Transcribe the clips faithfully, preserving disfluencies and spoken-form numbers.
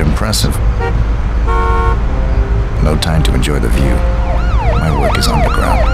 quite impressive. No time to enjoy the view. My work is underground.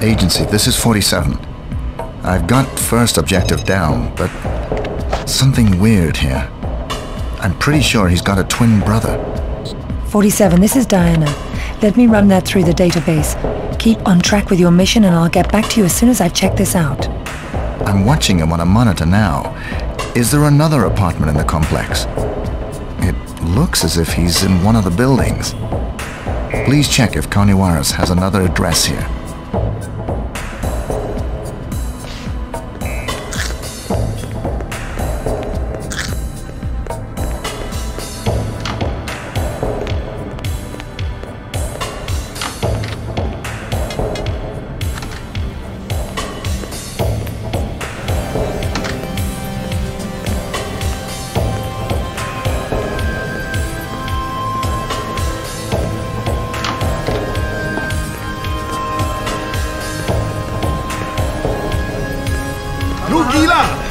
Agency, this is forty-seven. I've got first objective down, but something weird here. I'm pretty sure he's got a twin brother. forty-seven, this is Diana. Let me run that through the database. Keep on track with your mission and I'll get back to you as soon as I've checked this out. I'm watching him on a monitor now. Is there another apartment in the complex? It looks as if he's in one of the buildings. Please check if Carniwarez has another address here. Lu gila!